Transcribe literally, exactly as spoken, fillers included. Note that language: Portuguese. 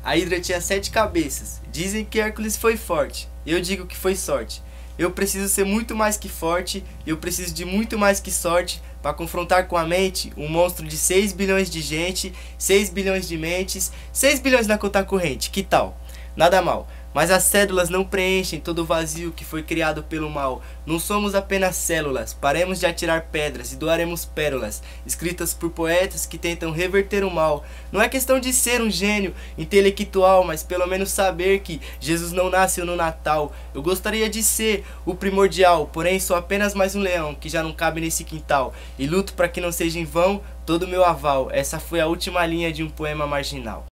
A Hidra tinha sete cabeças. Dizem que Hércules foi forte. Eu digo que foi sorte. Eu preciso ser muito mais que forte. Eu preciso de muito mais que sorte para confrontar com a mente um monstro de seis bilhões de gente, seis bilhões de mentes, seis bilhões na conta corrente. Que tal? Nada mal. Mas as células não preenchem todo o vazio que foi criado pelo mal. Não somos apenas células. Paremos de atirar pedras e doaremos pérolas, escritas por poetas que tentam reverter o mal. Não é questão de ser um gênio intelectual, mas pelo menos saber que Jesus não nasceu no Natal. Eu gostaria de ser o primordial, porém sou apenas mais um leão que já não cabe nesse quintal. E luto para que não seja em vão todo o meu aval. Essa foi a última linha de um poema marginal.